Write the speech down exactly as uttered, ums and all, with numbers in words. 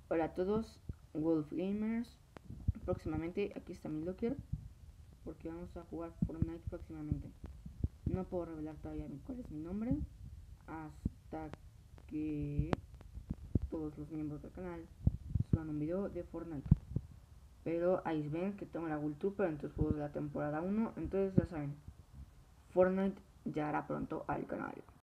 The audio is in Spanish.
Hola a todos, Wolf Gamers. Próximamente, aquí está mi locker, porque vamos a jugar Fortnite próximamente. No puedo revelar todavía cuál es mi nombre hasta que todos los miembros del canal suban un video de Fortnite. Pero ahí ven que tengo la Gold Trooper en tus juegos de la temporada uno, entonces ya saben, Fortnite ya hará pronto al canal.